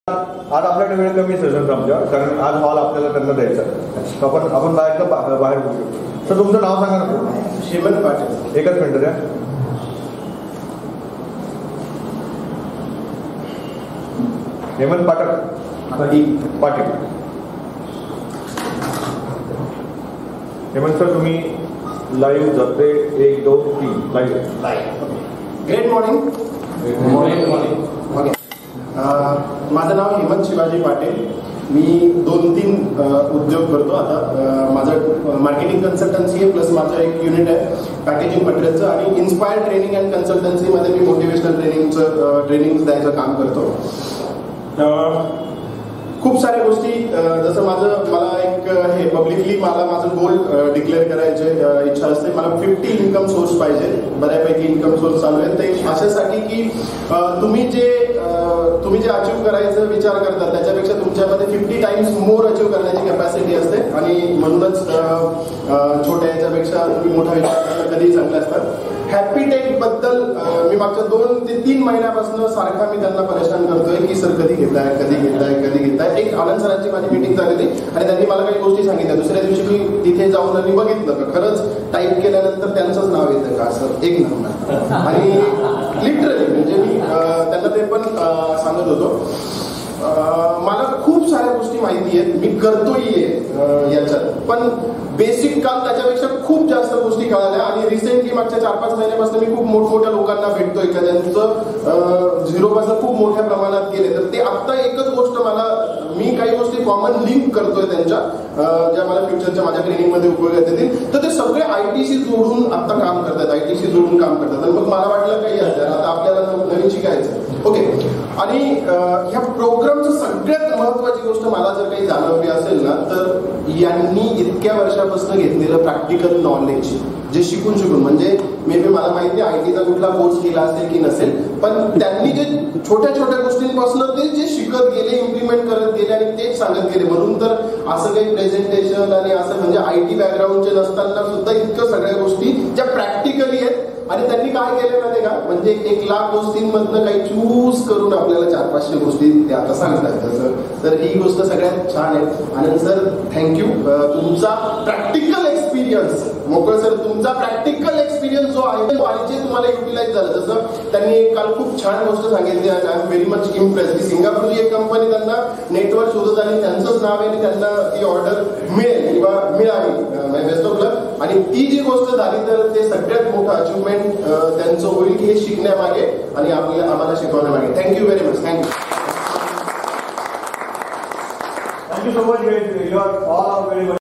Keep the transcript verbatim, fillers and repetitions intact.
आज आपल्याकडे वेळ कमी सेशन आमच्या, कारण आज हॉल आपल्याला त्यांना द्यायचा आहे. आपण आपण बाहेर बाहेर बोलू शकतो. तर तुमचं नाव सांगा ना. हेमंत पाटील. एकच मिनिट द्या. हेमंत पाटक पाटील पाटील हेमंत सर, तुम्ही लाईव्ह जाते एक दोन तीन live live great morning. Morning morning okay. माझं नाव हेमंत शिवाजी पाटील. मी दोन तीन उद्योग करतो. आता माझं मार्केटिंग कन्सल्टन्सी आहे, प्लस माझं एक युनिट आहे पॅकेजिंग मटेरियलचं, आणि इन्स्पायर ट्रेनिंग अँड कन्सल्टन्सीमध्ये मी मोटिवेशनल ट्रेनिंगचं ट्रेनिंग द्यायचं काम करतो. खूप साऱ्या गोष्टी, जसं माझं मला एक हे पब्लिकली मला माझं गोल डिक्लेअर करायचे इच्छा असते. मला फिफ्टी इन्कम सोर्स पाहिजे. बऱ्यापैकी इन्कम सोर्स चालू आहेत ते अशासाठी की तुम्ही जे तुम्ही जे अचीव्ह करायचं विचार करता त्याच्यापेक्षा तुमच्यामध्ये फिफ्टी टाइम्स मोर अचीव्ह करण्याची कॅपॅसिटी असते, आणि म्हणूनच छोट्या याच्यापेक्षा तुम्ही मोठा विचार करणं कधीही चांगलं असतं. हॅपीटेक बद्दल मी मागच्या दोन ते तीन महिन्यापासून सारखा मी त्यांना परेशान करतोय की सर कधी घेताय कधी घेताय कधी घेताय. एक आनंद सरांची माझी मीटिंग झालेली आणि त्यांनी मला काही गोष्टी सांगितल्या. दुसऱ्या दिवशी मी तिथे जाऊन आणि बघितलं का खरंच टाईप केल्यानंतर त्यांचंच नाव येतं का असं एक नंबर. आणि लिटरली म्हणजे मी त्यांना ते पण सांगत होतो. मला खूप साऱ्या गोष्टी माहिती आहेत, मी करतोय याच्यात, पण बेसिक काल त्याच्यापेक्षा खूप जास्त गोष्टी कळाल्या. आणि रिसेंटली मागच्या चार पाच महिन्यापासून मी खूप मोठमोठ्या लोकांना भेटतोय का ज्यांचं झिरो पासून खूप मोठ्या प्रमाणात गेले. तर ते आत्ता एकच गोष्ट मला, मी काही गोष्टी कॉमन लिंक करतोय त्यांच्या, ज्या मला फ्युचरच्या माझ्या ट्रेनिंगमध्ये उपयोगात येतील. तर ते सगळे आयटीशी जोडून आता काम करतात, आयटीशी जोडून काम करतात. आणि मग मला वाटलं काही आता आपल्याला नवीन शिकायचं. ओके. आणि ह्या प्रोग्रामचं सगळ्यात महत्वाची गोष्ट मला जर काही जाणवली असेल ना, तर यांनी इतक्या वर्षापासून घेतलेलं प्रॅक्टिकल नॉलेज, जे शिकून शिकून, म्हणजे मे बी मला माहिती आहे आयटीचा कुठला कोर्स केला असेल की नसेल, पण त्यांनी जे छोट्या छोट्या गोष्टींपासून ते जे शिकत गेले, इम्प्लिमेंट करत गेले आणि तेच सांगत गेले. म्हणून तर असं काही प्रेझेंटेशन आणि असं म्हणजे आयटी बॅकग्राऊंडचे नसताना सुद्धा इतकं सगळ्या गोष्टी ज्या प्रॅक्टिकली आहेत. आणि त्यांनी काय केलं माहिती का, म्हणजे एक लाख गोष्टींमधनं काही चूज करून आपल्याला चार पाचशे गोष्टी ते आता सांगतात. तर ही गोष्ट सगळ्यात छान आहे. Anand sir, thank you. तुमचा प्रॅक्टिकल एक्सपिरियन्स, मोकळ सर, तुमचा प्रॅक्टिकल एक्सपिरियन्स जो आहे आणि जे तुम्हाला युटिलाइज झालं, जसं त्यांनी काल खूप छान गोष्ट सांगितली. I am very much impress की सिंगापूरची एक कंपनी त्यांना नेटवर्क शोधत आणि त्यांचंच नाव आहे आणि त्यांना ती ऑर्डर मिळेल किंवा मिळावी, बेस्ट ऑफ लक. आणि ती जी गोष्ट झाली तर ते सगळ्यात मोठं अचिव्हमेंट त्यांचं होईल की हे शिकण्यामागे आणि आपल्याला आम्हाला शिकवण्यामागे. Thank you very much. Thank you. Thank you so much. You are all are very much.